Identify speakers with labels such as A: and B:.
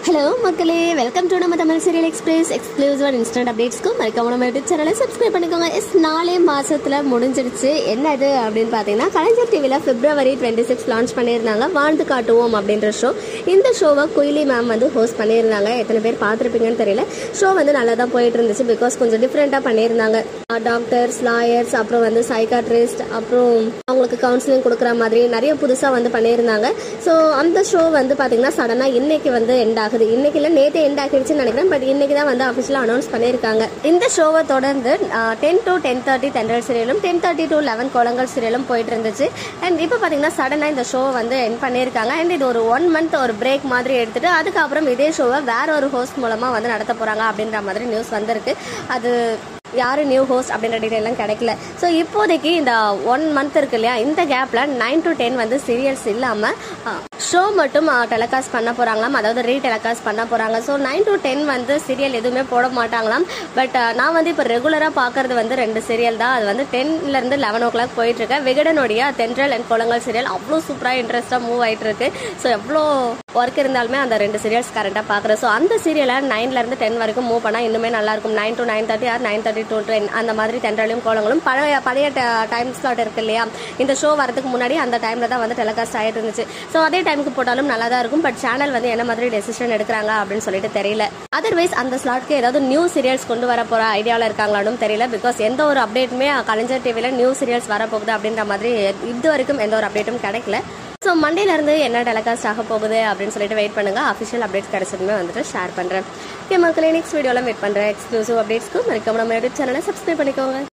A: Hello மக்களே, welcome to நம்ம Tamil serial express exclusive and instant அப்டேட்ஸ்க்கு மறக்காம நம்ம யூடியூப் சேனலை சப்ஸ்கிரைப் பண்ணிக்கோங்க. நாலே மாசத்துல முடிஞ்சிடுச்சு. என்னது அப்படின்னு பார்த்தீங்கன்னா, கலைஞர் டிவியில் February 26 லான்ச் பண்ணியிருந்தாங்க வாழ்ந்து காட்டுவோம் அப்படின்ற ஷோ. இந்த ஷோவை குயிலி மேம் வந்து ஹோஸ்ட் பண்ணியிருந்தாங்க. எத்தனை பேர் பார்த்துருப்பீங்கன்னு தெரியல. ஷோ வந்து நல்லா தான் போயிட்டு இருந்துச்சு. பிகாஸ் கொஞ்சம் டிஃப்ரெண்ட்டாக பண்ணியிருந்தாங்க. டாக்டர்ஸ், லாயர்ஸ், அப்புறம் வந்து சைக்காட்ரிஸ்ட், அப்புறம் அவங்களுக்கு கவுன்சிலிங் கொடுக்குற மாதிரி நிறைய புதுசாக வந்து பண்ணியிருந்தாங்க. ஸோ அந்த ஷோ வந்து பார்த்தீங்கன்னா சடனாக இன்னைக்கு வந்து எண்ட் ஆகுது. இன்னைக்கு இல்லை, நேற்று எண்ட் ஆகிடுச்சுன்னு நினைக்கிறேன். பட் இன்னைக்கு தான் வந்து அஃபிஷியலாக அனௌன்ஸ் பண்ணியிருக்காங்க. இந்த ஷோவை தொடர்ந்து 10 to 10:30 தென்றல் சீரியலும் 10:30 to 11 கோலங்கள் சீரியலும் போயிட்டு இருந்துச்சு. அண்ட் இப்போ பார்த்தீங்கன்னா சடனாக இந்த ஷோவை வந்து எண்ட் பண்ணியிருக்காங்க. அண்ட் இது ஒரு 1 month ஒரு பிரேக் மாதிரி எடுத்துட்டு அதுக்கப்புறம் இதே ஷோவை வேற ஒரு ஹோஸ்ட் மூலமாக வந்து நடத்த போகிறாங்க அப்படின்ற மாதிரி நியூஸ் வந்திருக்கு. அது யார் நியூ ஹோஸ்ட் அப்படின்ற டீட்டெயிலாம் கிடைக்கல. ஸோ இப்போதைக்கு இந்த 1 month இருக்கு இல்லையா, இந்த கேப்பில் 9 to 10 வந்து சீரியல்ஸ் இல்லாமல் ஷோ மட்டும் டெலிகாஸ்ட் பண்ண போகிறாங்களாம். அதாவது ரீடெலிகாஸ்ட் பண்ண போகிறாங்க. ஸோ 9 to 10 வந்து சீரியல் எதுவுமே போட மாட்டாங்களாம். பட் நான் வந்து இப்போ ரெகுலராக பார்க்கறது வந்து 2 சீரியல் தான். அது வந்து 10லேருந்து 11 o'clock போயிட்டுருக்கேன். விகடனுடைய தென்றல் அண்ட் கோலங்கள் சீரியல் அவ்வளோ சூப்பராக இன்ட்ரெஸ்ட்டாக மூவ் ஆகிட்டு இருக்கு. ஸோ எவ்வளோ ஒர்க் இருந்தாலுமே அந்த 2 சீரியல்ஸ் கரெக்டாக பார்க்குறேன். ஸோ அந்த சீரியலை 9லேருந்து 10 வரைக்கும் மூவ் பண்ணால் இன்னுமே நல்லாயிருக்கும். 9 to 9:30 ஆர் 9:30 to 10 அந்த மாதிரி தென்றலையும் கோலங்களும் பழைய டைம் ஸ்லாட் இருக்கு இல்லையா, இந்த ஷோ வரதுக்கு முன்னாடி அந்த டைமில் தான் வந்து டெலிகாஸ்ட் ஆகிட்டு இருந்துச்சு. ஸோ அதே டைமுக்கு போட்டாலும் நல்லா தான் இருக்கும். பட் சேனல் வந்து என்ன மாதிரி டெசிஷன் எடுக்கிறாங்க அப்படின்னு சொல்லிட்டு தெரியல. அதர்வைஸ் அந்த ஸ்லாட்க்கு ஏதாவது நியூ சீரியல்ஸ் கொண்டு வர போகிற ஐடியாவில் இருக்காங்களான்னு தெரியல. பிகாஸ் எந்த ஒரு அப்டேட்டுமே கலைஞர் டிவியில் நியூ சீரியல்ஸ் வரப்போகுது அப்படின்ற மாதிரி இது வரைக்கும் எந்த ஒரு அப்டேட்டும் கிடைக்கல. ஸோ மண்டேலேருந்து என்ன டெலிகாஸ்ட் ஆக போகுது அப்படின்னு சொல்லிட்டு வெயிட் பண்ணுங்க. அஃபிஷியல் அப்டேட்ஸ் கிடைச்சதுமே வந்துட்டு ஷேர் பண்ணுறேன். ஓகே மக்களே, நெக்ஸ்ட் வீடியோவில் மீட் பண்ணுறேன். எக்ஸ்க்ளூசிவ் அப்டேட்ஸ்க்கு மறக்காம நம்ம யூடியூப் சேனலை சப்ஸ்கிரைப் பண்ணிக்கோங்க.